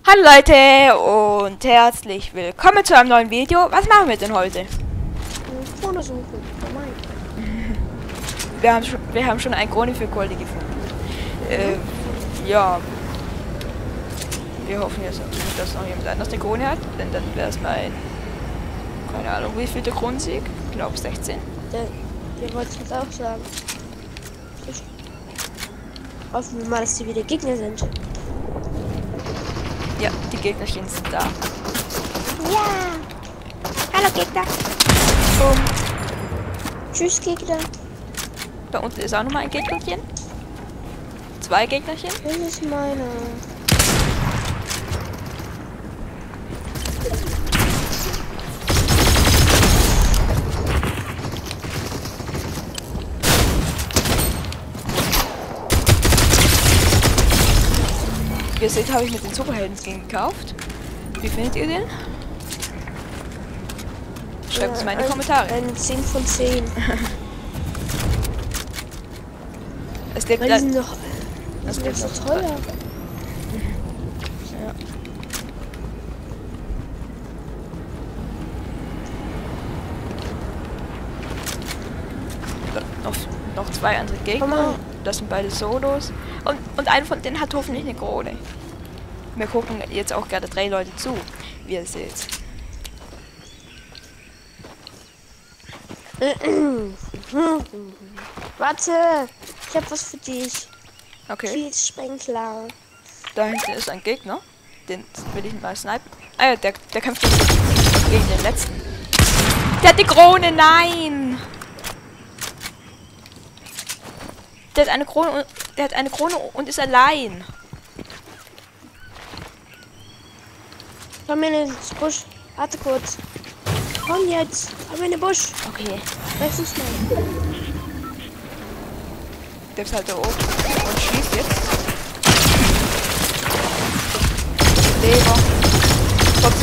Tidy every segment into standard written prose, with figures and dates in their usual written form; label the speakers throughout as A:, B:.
A: Hallo Leute und herzlich willkommen zu einem neuen Video. Was machen wir denn heute?
B: Krone suchen.
A: Wir haben schon eine Krone für Goldie gefunden. Ja. Wir hoffen jetzt natürlich, dass noch jemand anders eine Krone hat, denn dann wäre es mein, keine Ahnung, wie viel der Kronensieg? Ich glaube 16.
B: Ihr wollt es jetzt auch sagen. Hoffen wir mal, dass die wieder Gegner sind.
A: Ja, die Gegnerchen sind da.
B: Ja! Hallo Gegner!
A: Boom.
B: Tschüss Gegner!
A: Da unten ist auch nochmal ein Gegnerchen. 2 Gegnerchen.
B: Das ist meiner.
A: Wie ihr seht, habe ich mit den Superhelden-Skin gekauft. Wie findet ihr den? Schreibt es mal in die Kommentare.
B: Ein 10 von 10.
A: Es lebt
B: Weil die sind noch...
A: Das
B: Die
A: lebt
B: sind
A: noch
B: so teuer.
A: Ja. Noch 2 andere Gegner. Das sind beide Solos. Und einer von denen hat hoffentlich eine Krone. Wir gucken jetzt auch gerade 3 Leute zu, wie ihr seht.
B: Warte! Ich hab was für dich.
A: Okay.
B: Kielsprenkler.
A: Da hinten ist ein Gegner. Den will ich mal snipen. Ah ja, der kämpft gegen den letzten. Der hat die Krone, nein! Der hat eine Krone und ist allein.
B: Komm in den Busch. Warte kurz. Komm jetzt. Komm in den Busch.
A: Okay.
B: Lass uns mal.
A: Der ist halt da oben und schießt jetzt. Leber. Trotzdem.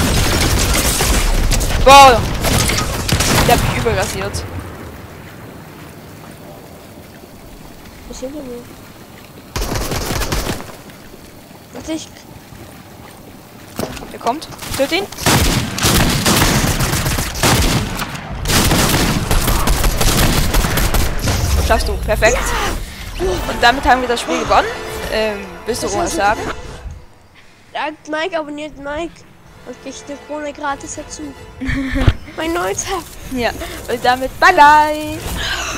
A: Boah! Der hat mich überrasiert.
B: Was sind wir? Warte, ich...
A: Der kommt. Töt ihn. Schaffst du. Perfekt. Und damit haben wir das Spiel gewonnen. Willst du irgendwas sagen?
B: Ja, Mike abonniert Mike. Und kriegt eine Krone gratis dazu. Mein Neuter.
A: Ja. Und damit bye bye.